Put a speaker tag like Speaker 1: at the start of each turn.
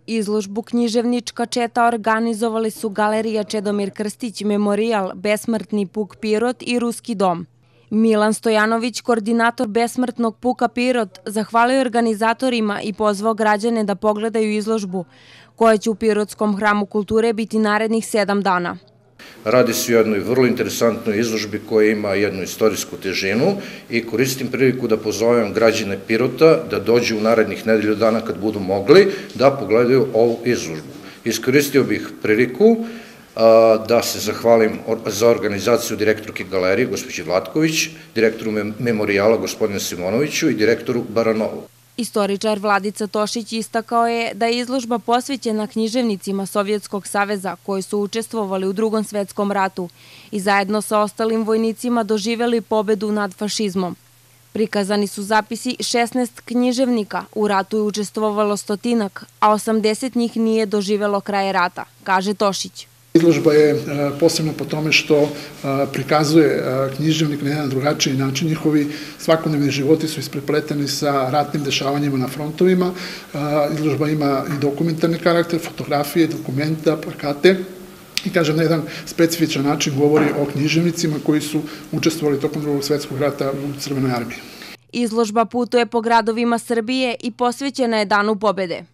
Speaker 1: Izložbu Književnička četa organizovali su Galerija Čedomir Krstić, Memorijal, Besmrtni puk Pirot i Ruski dom. Milan Stojanović, koordinator Besmrtnog puka Pirot, zahvalio organizatorima i pozvao građane da pogledaju izložbu, koja će u Pirotskom hramu kulture biti narednih 7 dana.
Speaker 2: Radi se o jednoj vrlo interesantnoj izložbi koja ima jednu istorijsku težinu i koristim priliku da pozovem građane Pirota da dođu u narednih nedelju dana kad budu mogli da pogledaju ovu izložbu. Iskoristio bih priliku da se zahvalim za organizaciju direktorke galerije, gospođi Vlatković, direktoru Memorijala, gospodinu Simonoviću i direktoru Baranovu.
Speaker 1: Istoričar Vladica Tošić istakao je da je izložba posvećena književnicima Sovjetskog saveza koji su učestvovali u Drugom svetskom ratu i zajedno sa ostalim vojnicima doživjeli pobedu nad fašizmom. Prikazani su zapisi 16 književnika, u ratu je učestvovalo 100, a 80 njih nije doživjelo kraje rata, kaže Tošić.
Speaker 3: Izložba je posebna po tome što prikazuje književnik na jedan drugačiji način. Njihovi svakodnevni životi su isprepleteni sa ratnim dešavanjima na frontovima. Izložba ima i dokumentarni karakter, fotografije, dokumenta, plakate i, kažem, na jedan specifičan način govori o književnicima koji su učestvovali tokom Drugog svjetskog rata u Crvenoj armiji.
Speaker 1: Izložba putuje po gradovima Srbije i posvećena je Danu pobede.